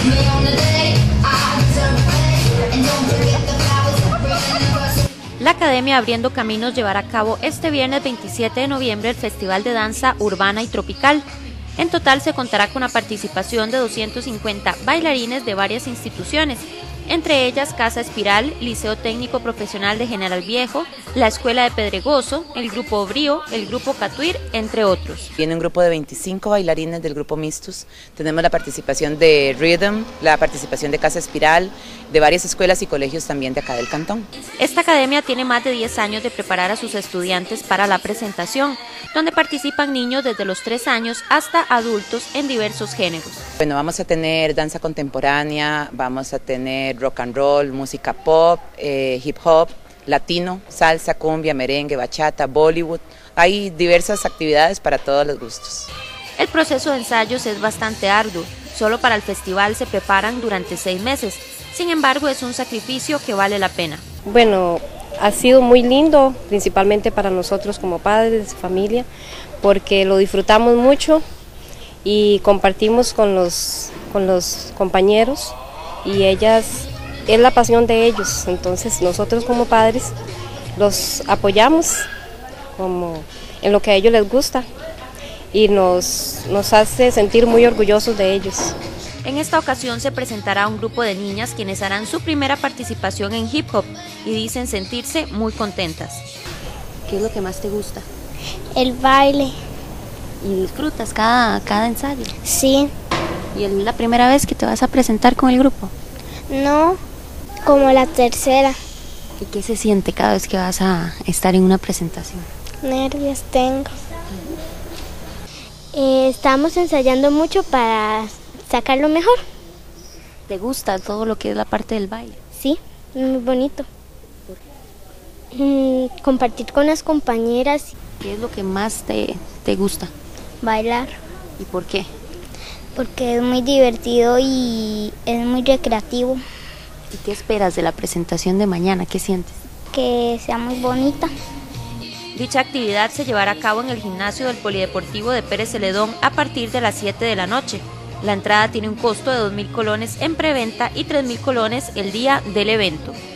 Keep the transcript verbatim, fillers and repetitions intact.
La Academia Abriendo Caminos llevará a cabo este viernes veintisiete de noviembre el Festival de Danza Urbana y Tropical. En total se contará con la participación de doscientos cincuenta bailarines de varias instituciones, entre ellas Casa Espiral, Liceo Técnico Profesional de General Viejo, la Escuela de Pedregoso, el Grupo Brío, el Grupo Catuir, entre otros. Viene un grupo de veinticinco bailarines del Grupo Mistus, tenemos la participación de Rhythm, la participación de Casa Espiral, de varias escuelas y colegios también de acá del cantón. Esta academia tiene más de diez años de preparar a sus estudiantes para la presentación, donde participan niños desde los tres años hasta adultos en diversos géneros. Bueno, vamos a tener danza contemporánea, vamos a tener rock and roll, música pop, eh, hip hop, latino, salsa, cumbia, merengue, bachata, Bollywood. Hay diversas actividades para todos los gustos. El proceso de ensayos es bastante arduo. Solo para el festival se preparan durante seis meses. Sin embargo, es un sacrificio que vale la pena. Bueno, ha sido muy lindo, principalmente para nosotros como padres de familia, porque lo disfrutamos mucho y compartimos con los, con los compañeros y ellas, es la pasión de ellos, entonces nosotros como padres los apoyamos como en lo que a ellos les gusta y nos, nos hace sentir muy orgullosos de ellos. En esta ocasión se presentará un grupo de niñas quienes harán su primera participación en hip hop y dicen sentirse muy contentas. ¿Qué es lo que más te gusta? El baile. ¿Y disfrutas cada, cada ensayo? Sí. ¿Y es la primera vez que te vas a presentar con el grupo? No, como la tercera. ¿Y qué se siente cada vez que vas a estar en una presentación? Nervios tengo. Eh, estamos ensayando mucho para sacarlo mejor. ¿Te gusta todo lo que es la parte del baile? Sí, muy bonito. Mm, compartir con las compañeras. ¿Qué es lo que más te, te gusta? Bailar. ¿Y por qué? Porque es muy divertido y es muy recreativo. ¿Y qué esperas de la presentación de mañana? ¿Qué sientes? Que sea muy bonita. Dicha actividad se llevará a cabo en el gimnasio del Polideportivo de Pérez Celedón a partir de las siete de la noche. La entrada tiene un costo de dos mil colones en preventa y tres mil colones el día del evento.